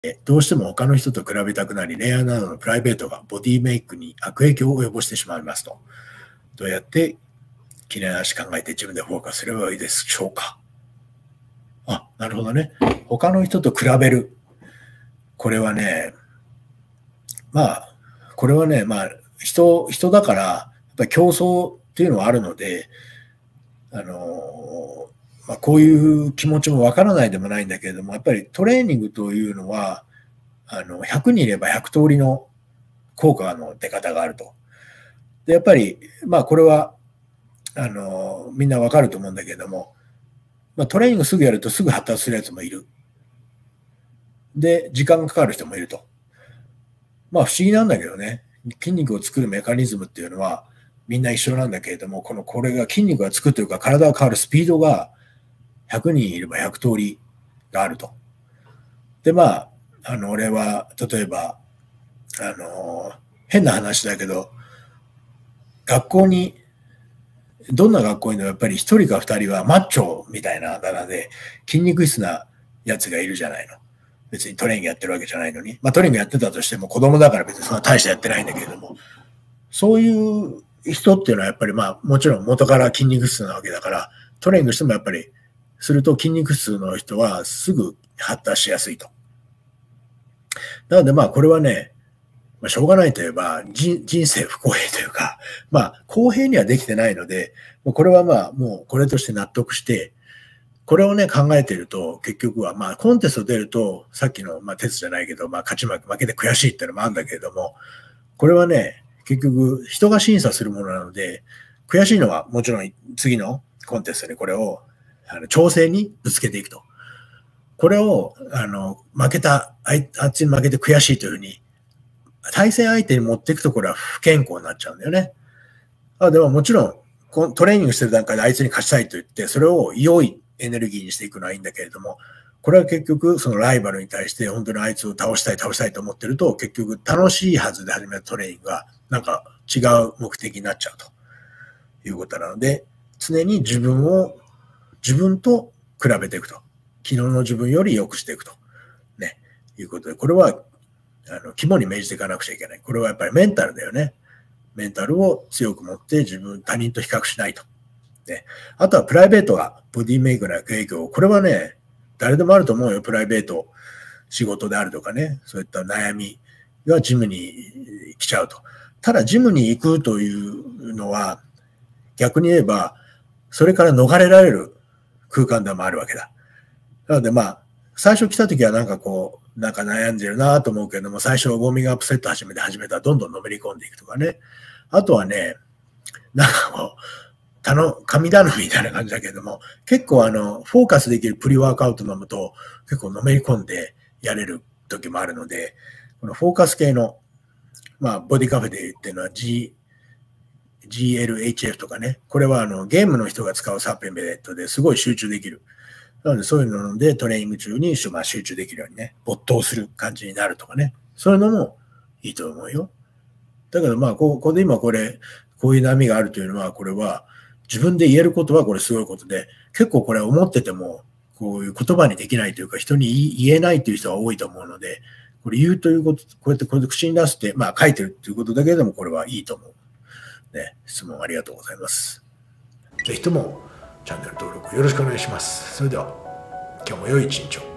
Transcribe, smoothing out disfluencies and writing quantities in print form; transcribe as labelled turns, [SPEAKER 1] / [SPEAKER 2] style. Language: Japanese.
[SPEAKER 1] どうしても他の人と比べたくなり、恋愛などのプライベートがボディメイクに悪影響を及ぼしてしまいますと。どうやって切れなし考えて自分でフォーカスすればいいでしょうか。あ、なるほどね。他の人と比べる。これはね、人だから、やっぱり競争っていうのはあるので、こういう気持ちもわからないでもないんだけれども、やっぱりトレーニングというのは、100人いれば100通りの効果の出方があると。で、やっぱり、これは、みんなわかると思うんだけれども、トレーニングすぐやるとすぐ発達するやつもいる。で、時間がかかる人もいると。不思議なんだけどね、筋肉を作るメカニズムっていうのはみんな一緒なんだけれども、これが筋肉がつくというか体が変わるスピードが100人いれば100通りがあると。で、俺は例えば、変な話だけど、どんな学校にもやっぱり1人か2人はマッチョみたいなあだ名で筋肉質なやつがいるじゃないの。別にトレーニングやってるわけじゃないのに。トレーニングやってたとしても子供だから別にそんな大してやってないんだけれども、そういう人っていうのはやっぱりもちろん元から筋肉質なわけだから、トレーニングしてもやっぱりすると筋肉質の人はすぐ発達しやすいと。なのでこれはね、しょうがないといえば人生不公平というか、公平にはできてないので、これはもうこれとして納得して、これをね、考えていると、結局は、コンテスト出ると、さっきの、鉄じゃないけど、勝ち負けで悔しいっていうのもあるんだけれども、これはね、結局、人が審査するものなので、悔しいのはもちろん次のコンテストにこれを、調整にぶつけていくと。これを、あっちに負けて悔しいというふうに、対戦相手に持っていくと、これは不健康になっちゃうんだよね。でももちろん、トレーニングしてる段階であいつに勝ちたいと言って、それを良いエネルギーにしていくのはいいんだけれども、これは結局そのライバルに対して本当にあいつを倒したいと思ってると、結局楽しいはずで始めたトレーニングがなんか違う目的になっちゃうということなので、常に自分と比べていくと。昨日の自分より良くしていくと。ね。いうことで、これは肝に銘じていかなくちゃいけない。これはやっぱりメンタルだよね。メンタルを強く持って他人と比較しないと。ね、あとはプライベートがボディメイクの影響。これはね、誰でもあると思うよ。プライベート、仕事であるとかね、そういった悩みがジムに来ちゃうと。ただジムに行くというのは、逆に言えば、それから逃れられる空間でもあるわけだ。なので最初来た時はなんか悩んでるなと思うけども、最初ウォーミングアップセット始めたらどんどんのめり込んでいくとかね。あとはね、神頼みみたいな感じだけども、結構フォーカスできるプリワークアウト飲むと、結構のめり込んでやれる時もあるので、このフォーカス系の、ボディカフェで言ってるのは GLHF とかね、これはゲームの人が使うサプリメントですごい集中できる。なのでそういうのでトレーニング中に集中できるようにね、没頭する感じになるとかね、そういうのもいいと思うよ。だけどここで今こういう波があるというのは、これは自分で言えることはこれすごいことで、結構これ思ってても、こういう言葉にできないというか、人に言えないという人が多いと思うので、これ言うということ、こうやって口に出して、書いてるということだけでもこれはいいと思う。ね、質問ありがとうございます。ぜひともチャンネル登録よろしくお願いします。それでは、今日も良い一日を。